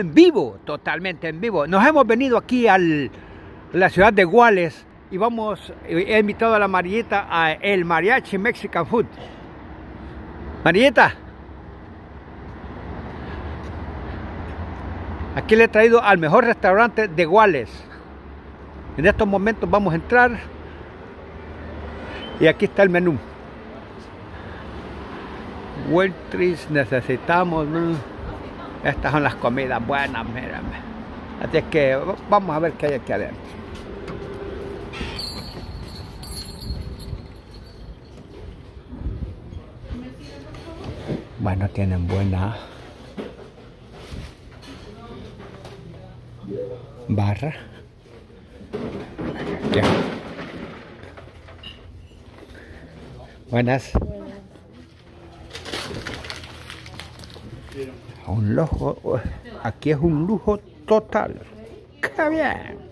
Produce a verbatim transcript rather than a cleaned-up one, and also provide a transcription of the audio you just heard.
en vivo, totalmente en vivo. Nos hemos venido aquí a la ciudad de Guales y vamos, he invitado a la Marieta a el Mariachi Mexican Food. Marieta, aquí le he traído al mejor restaurante de Guales. En estos momentos vamos a entrar y aquí está el menú. Weltris, necesitamos, ¿no? Estas son las comidas buenas, mírame. Así es que vamos a ver qué hay aquí adentro. Bueno, tienen buena barra. Ya. Buenas. Un lujo, aquí es un lujo total. ¡Qué bien!